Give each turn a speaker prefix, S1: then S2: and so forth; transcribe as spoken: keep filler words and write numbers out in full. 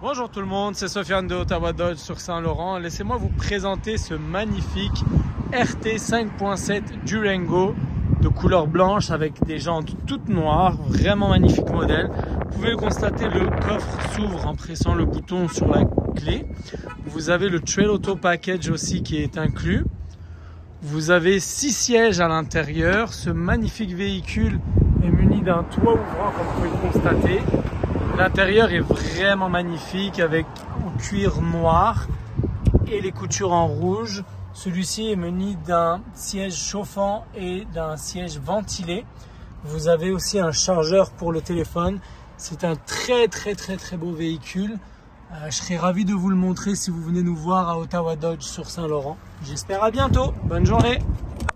S1: Bonjour tout le monde, c'est Sofiane de Ottawa Dodge sur Saint-Laurent. Laissez-moi vous présenter ce magnifique R T cinq point sept Durango de couleur blanche avec des jantes toutes noires, vraiment magnifique modèle. Vous pouvez le constater, le coffre s'ouvre en pressant le bouton sur la clé. Vous avez le Trail Auto Package aussi qui est inclus. Vous avez six sièges à l'intérieur. Ce magnifique véhicule est muni d'un toit ouvrant comme vous pouvez le constater. L'intérieur est vraiment magnifique avec un cuir noir et les coutures en rouge. Celui-ci est muni d'un siège chauffant et d'un siège ventilé. Vous avez aussi un chargeur pour le téléphone. C'est un très très très très beau véhicule. Euh, je serais ravi de vous le montrer si vous venez nous voir à Ottawa Dodge sur Saint-Laurent. J'espère à bientôt. Bonne journée.